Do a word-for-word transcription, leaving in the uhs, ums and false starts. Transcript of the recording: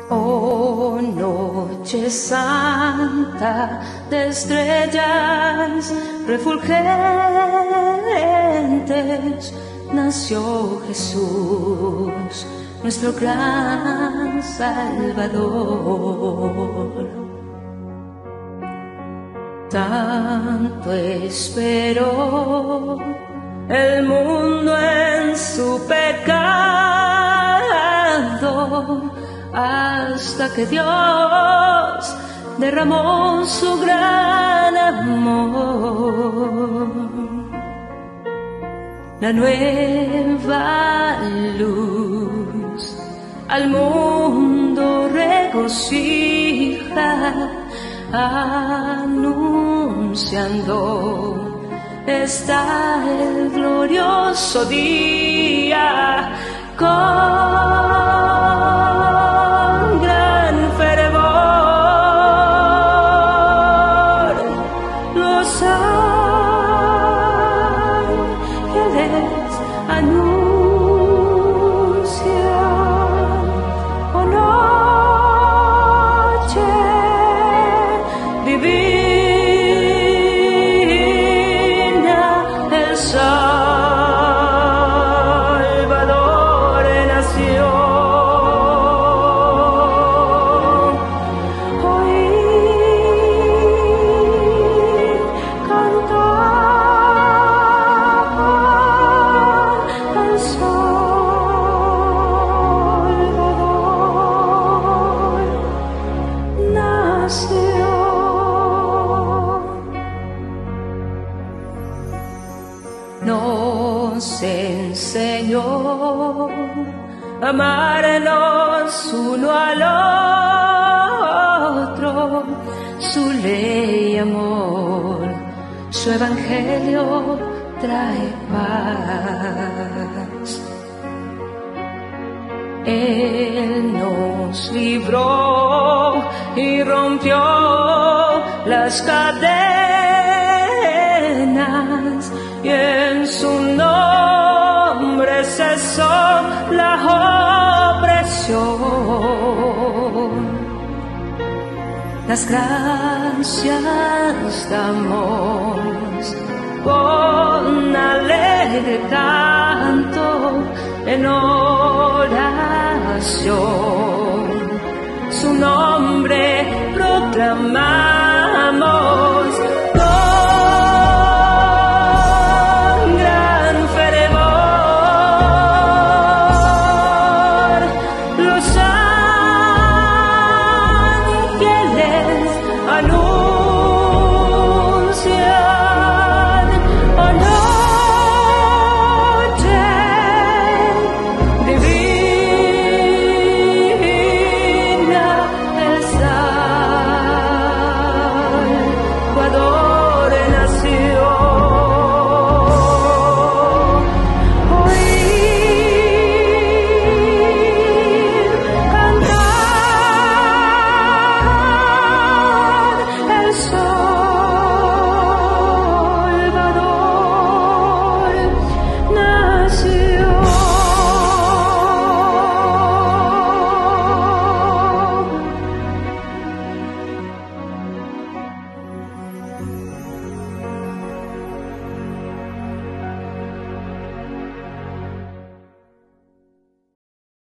Oh, noche santa de estrellas refulgentes, nació Jesús, nuestro gran Salvador. Tanto esperó el mundo en su pecado, hasta que Dios derramó su gran amor. La nueva luz al mundo regocija, anunciando está el glorioso día. Con gran fervor los ángeles anuncian, oh noche divina, el Salvador nació. Oíd cantar al Salvador nació. Nos enseñó a amarnos uno al otro, su ley amor, su evangelio trae paz. Él nos libró y rompió las cadenas, y en su nombre cesó la opresión. Las gracias damos con alegre canto en oración, su nombre proclamamos.